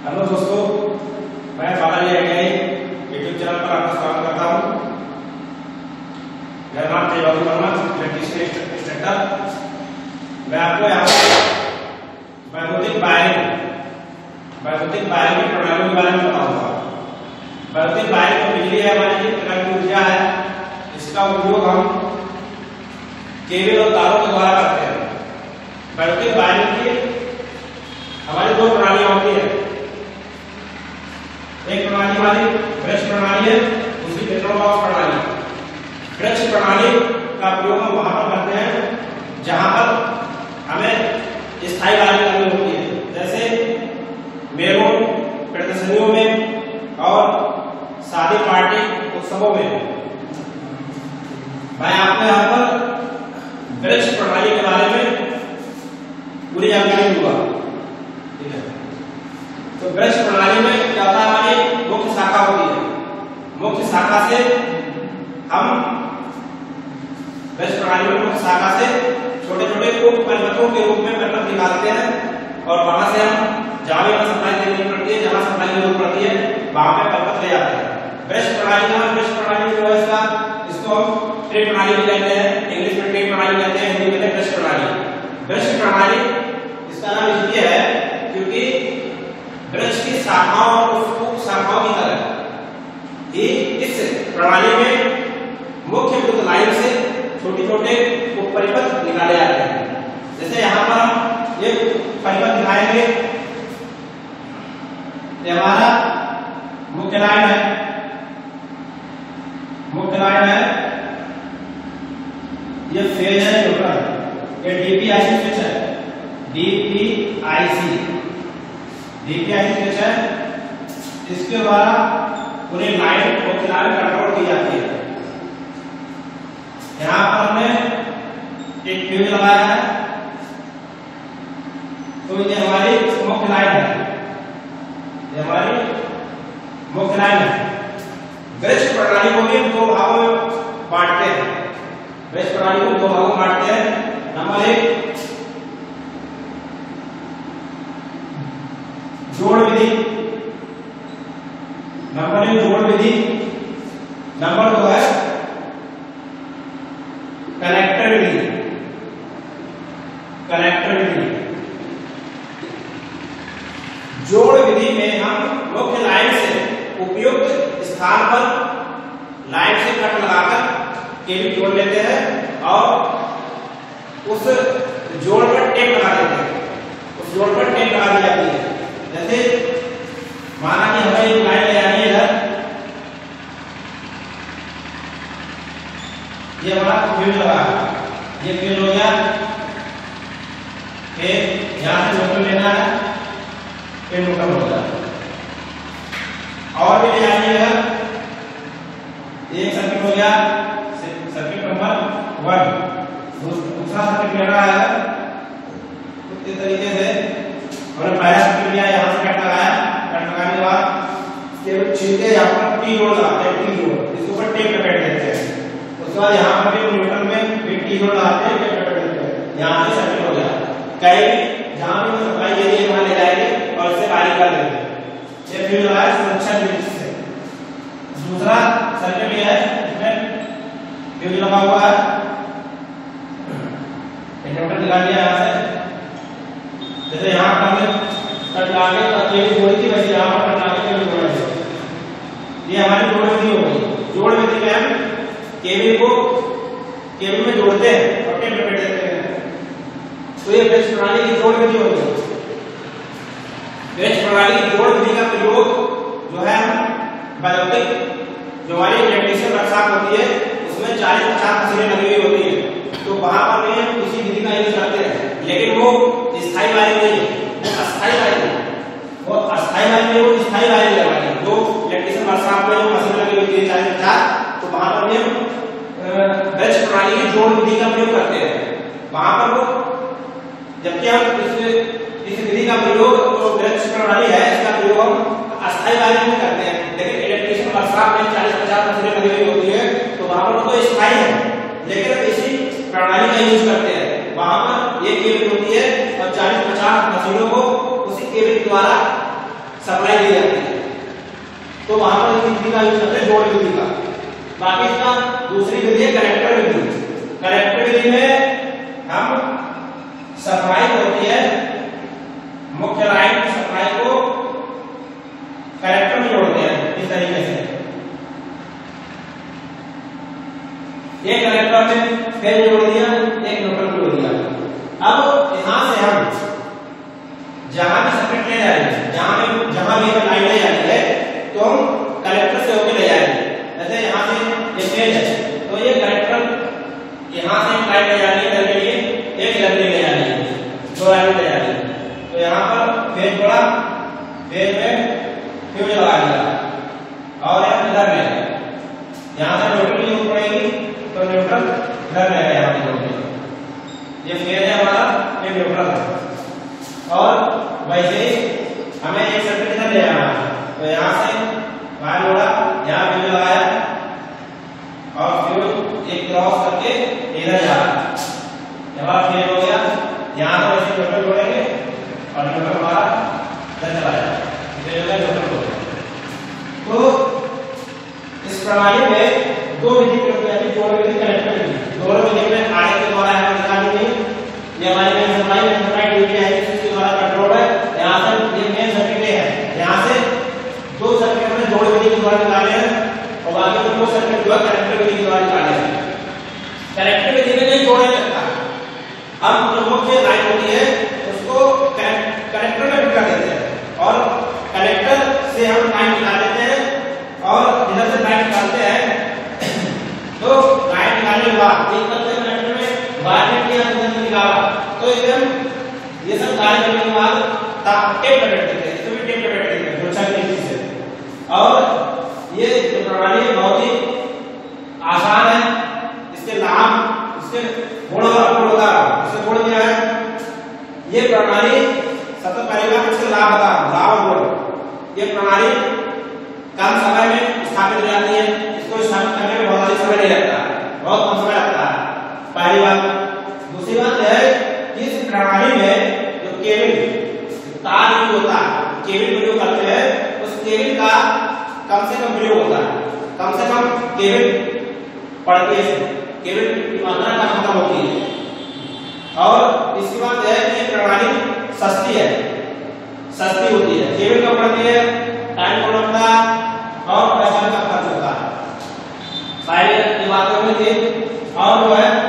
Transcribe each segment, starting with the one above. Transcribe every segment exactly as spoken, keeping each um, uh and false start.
Hello दोस्तों, मैं Balaji YouTube channel पर आपका स्वागत करता हूँ। मेरा नाम बाहादुर इलेक्ट्रिशियन इंस्ट्रक्टर। मैं आपको यहाँ पर वैद्युतिक वायरिंग वैद्युतिक वायरिंग की प्रणालियों के बारे में बताऊंगा। वैद्युतिक वायरिंग में बिजली है, हमारी प्रणाली ऊर्जा है, इसका उपयोग हम केबल और तारों के द्वारा करते हैं। वैद्युतिक वायरिंग की हमारी दो प्रणालियां होती है। एक प्रणाली हमारी ब्रश प्रणाली है, दूसरी पेट्रोल बॉक्स प्रणाली। ब्रश प्रणाली का प्रयोग हम वहां पर करते हैं जहां पर हमें स्थायी वायरिंग करनी होती है, जैसे मेलों, प्रदर्शनियों में और शादी पार्टी उत्सवों में। मैं आपको यहाँ पर ब्रश प्रणाली के बारे में पूरी जानकारी दूंगा। ठीक है, तो ब्रश प्रणाली में क्या होता है, हमारी मुख्य शाखा होती है। मुख्य शाखा से हम ब्रश प्रणाली में मुख्य शाखा से छोटे छोटे उप परिपथों के रूप में परिपथ निकालते हैं और वहां से हम जहां भी सप्लाई देनी पड़ती है, जहां सप्लाई की जरूरत पड़ती है, वहां पे परिपथ ले जाते हैं। ब्रश प्रणाली में ब्रश प्रणाली जो है इसका इसको हम ट्रे प्रणाली भी कहते हैं, इंग्लिश में ट्रे प्रणाली कहते हैं, हिंदी में ब्रश प्रणाली। ब्रश प्रणाली इसका नाम इसलिए है क्योंकि ब्रश की शाखाओं और उप शाखाओं की तरह ही इस प्रणाली में मुख्य विद्युत लाइन से छोटे छोटे उप परिपथ निकाले जाते हैं। जैसे यहाँ पर हम एक परिपथ दिखाएंगे, ये हमारा मुख्य लाइन है। मुख्य लाइन है, ये फेज है, न्यूट्रल। ये डीपीआईसी स्विच है, डीपीआईसी डीपीआईसी स्विच है। इसके द्वारा पूरी लाइन मुख्य लाइन कंट्रोल की जाती है। यहाँ पर हमने एक फ्यूज लगाया है, तो ये हमारी मुख्य लाइन है, ये हमारी मुख्य लाइन है। ब्रश प्रणाली को भी दो भागों में बांटते हैं। ब्रश प्रणाली को दो भागों में बांटते हैं। नंबर एक, जोड़ विधि। नंबर एक जोड़ विधि। नंबर दो है कनेक्टर विधि। कनेक्टर विधि। जोड़ विधि में हम मुख्य लाइन से उपयुक्त स्थान पर लाइन से कट लगाकर केबल जोड़ लेते हैं और उस जोड़ पर टेप लगा देते हैं। उस जोड़ पर टेप लगा दी जाती है। जैसे माना कि हमें एक लाइन ले जानी है इधर, ये हमारा फ्यूज लगा है, ये फ्यूज हो गया। फिर यहाँ से न्यूट्रल लेना है, फिर न्यूट्रल हो गया। और भी ले जानी है, एक सर्किट हो गया, सर्किट नंबर वन। दूसरा सर्किट लेना है इस तरीके से। हमने पहला सर्किट लिया, यहाँ से कट लगाया, कट लगाने के बाद केवल छीलते यहाँ पर टी जोड़ लगाते हैं, टी जोड़, इसके ऊपर टेप लपेट देते हैं। उसके बाद यहाँ पर भी न्यूट्रल में भी टी जोड़ लगाते हैं, टेप लपेट देते हैं। यहाँ से सर्किट हो गया। कहीं जहाँ भी सप्लाई के लिए वहाँ ले जाएंगे और इसे वायरिंग कर देंगे। ये फ्यूज लगाया सुरक्षा दृष्टि से। दूसरा सर्किट ये है, इसमें फ्यूज लगा हुआ है, न्यूट्रल लगा दिया यहाँ से। जैसे यहाँ पर हमने कट लगा के केबल जोड़ी थी, वैसे यहाँ पर कट लगा के केबल जोड़ा है। ये हमारी जोड़ विधि हो गई। जोड़ विधि में हम केबल को केबल में जोड़ते हैं और टेप लपेट देते हैं। तो ये ब्रश प्रणाली की जोड़ विधि हो गई। ब्रश प्रणाली की जोड़ विधि का प्रयोग जो है वैद्युतिक जो हमारी इलेक्ट्रिशियन वर्कशॉप होती है, उसमें चालीस पचास मशीनें लगी हुई होती है, तो वहां पर भी हम इसी विधि का यूज करते हैं। लेकिन वो स्थायी वायरिंग नहीं है, वो अस्थायी वायरिंग है। वो अस्थायी वायरिंग नहीं, वो स्थायी वायरिंग लगाई जो इलेक्ट्रिशियन वर्कशॉप में जो मशीन लगी होती है चालीस पचास, तो वहां पर भी हम ब्रश प्रणाली की जोड़ विधि का प्रयोग करते हैं। वहां पर वो जबकि हम इस इस विधि का प्रयोग जो ब्रश प्रणाली है, इसका प्रयोग हम अस्थायी वायरिंग में करते हैं। लेकिन इलेक्ट्रिशियन वर्कशॉप में चालीस पचास मशीनें लगी हुई होती है, तो वहां पर तो स्थायी है, लेकिन इसी प्रणाली का यूज करते हैं। वहां पर ये केबल होती है और चालीस पचास मशीनों को उसी केबल द्वारा सप्लाई दी जाती है, तो वहां पर इस विधि का यूज करते हैं, जोड़ विधि का। बाकी इसका दूसरी विधि है कनेक्टर विधि। कनेक्टर विधि में हम सप्लाई होती है, मुख्य लाइन की सप्लाई को कनेक्टर में जोड़ते हैं इस तरीके से। एक कनेक्टर में फेज जोड़ दिया, एक न्यूट्रल जोड़ दिया। अब यहां से हम जहां भी सर्किट ले जा रहे हैं, जहां भी जहां भी लाइन ले जा रही है, तो हम कनेक्टर से होकर ले जाएंगे। जैसे यहां से ये फेज है, तो ये कनेक्टर यहां से लाइन ले जा रही है, इधर के लिए एक लाइन ले जा रही है, दो लाइन ले जा रही है। तो यहां पर फेज जोड़ा, फेज में फ्यूज लगा दिया और इधर में यहां से न्यूट्रल की जरूरत पड़ेगी, तो न्यूट्रल इधर में है, यहां पे ये फेज है हमारा, ये न्यूट्रल है। और वैसे ही हमें एक सर्किट इधर ले जाना है, तो यहां से वायर जोड़ा, यहां फ्यूज लगाया और फ्यूज एक क्रॉस करके इधर जा रहा है, यहां फेज हो गया। यहां से वैसे न्यूट्रल जोड़ेंगे और न्यूट्रल हमारा इधर चला जाएगा, इधर जो है न्यूट्रल हो गया। तो इस प्रणाली में दो विधि प्रयोग की जाती है, जोड़ विधि, कनेक्टर विधि। दोनों विधि में आगे के द्वारा है दिखा दी गई, ये हमारी मेन सप्लाई में सप्लाई डी है, इसके द्वारा कंट्रोल है। यहां से ये मेन सर्किट है, यहां से दो सर्किट में जोड़ विधि के द्वारा निकाले हैं और बाकी के दो सर्किट जो है कनेक्टर विधि के द्वारा निकाले हैं। कनेक्टर विधि में नहीं जोड़ने लगता, अब जो मुख्य लाइन होती है उसको कनेक्टर में फिट कर देते हैं और कनेक्टर से हम लाइन निकाल देते हैं और इधर से लाइन निकालते हैं। तो लाइन निकालने के बाद एक करते हैं कनेक्टर में वायर में किया, इधर से निकाला, तो एकदम ये सब कार्य करने के बाद टेप लपेट देते हैं, इसको भी टेप लपेट देते हैं दो चार इंच से। और ये जो प्रणाली है बहुत ही आसान है, इसके लाभ, इसके गुण और अगुण होता है। इसके गुण क्या है, ये प्रणाली सबसे पहले बात इसके लाभ बता, लाभ और गुण। ये प्रणाली कम समय में स्थापित हो जाती है, इसको स्थापित करने में बहुत अधिक समय नहीं लगता, बहुत कम समय लगता है, पहली बात। दूसरी बात है कि इस प्रणाली में जो केबल तार यूज होता है, केबल प्रयोग करते हैं, उस केबल का कम से कम प्रयोग होता है, कम से कम केबल पड़ती है, केबल की मात्रा कम खत्म होती है। और इसकी बात है कि प्रणाली सस्ती है, सस्ती होती है, केबल कम पड़ती है, टाइम कम लगता है और पैसा का खर्च होता है। पहले ये बातें में थी। और जो है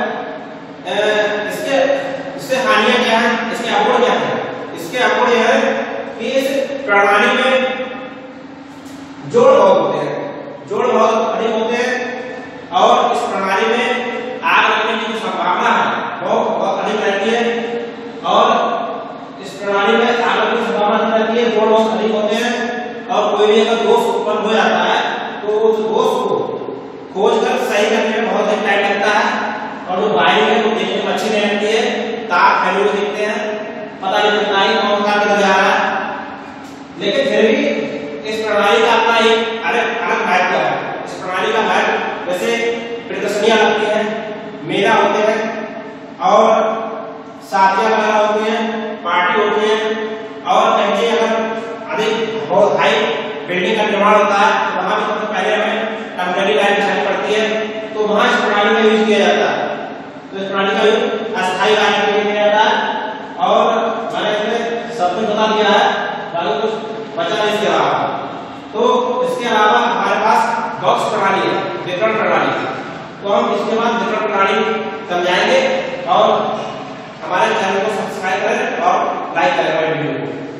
इसके इससे हानियां क्या है, इसके अवगुण क्या है? इसके अवगुण यह है कि इस प्रणाली में जोड़ बहुत होते हैं, जोड़ बहुत अधिक होते हैं और इस प्रणाली में आग लगने की जो संभावना है वो बहुत अधिक रहती है। और इस प्रणाली में आग लगने की संभावना अधिक रहती है, जोड़ बहुत अधिक होते हैं और कोई भी अगर दोष उत्पन्न हो जाता है तो उस दोष को खोजकर सही करने में बहुत अधिक टाइम लगता है। और जो वायरिंग है वो देखने में अच्छी नहीं लगती है, तार फैले हुए दिखते हैं, पता नहीं कितना ही कौन सा किधर जा रहा है। लेकिन फिर भी इस प्रणाली का अपना एक अलग अलग महत्व है। इस प्रणाली का महत्व जैसे प्रदर्शनियां लगती हैं, मेला होते हैं और शादियां वगैरह होती हैं, पार्टी होती है और कहीं अगर अधिक बहुत हाई बिल्डिंग का निर्माण होता है तो वहां भी सबसे पहले हमें टेम्परेरी लाइन बिछानी पड़ती है, तो वहां इस प्रणाली का यूज किया जाता है। तो इस प्रणाली का यूज अस्थायी लाइन के लिए किया जाता है। और मैंने इसमें सब कुछ बता दिया है, बाकी कुछ बचा नहीं इसके अलावा। तो इसके अलावा हमारे पास बॉक्स प्रणाली है, वितरण प्रणाली, तो हम इसके बाद वितरण प्रणाली समझाएंगे। और हमारे चैनल को सब्सक्राइब करें और लाइक करें वीडियो को।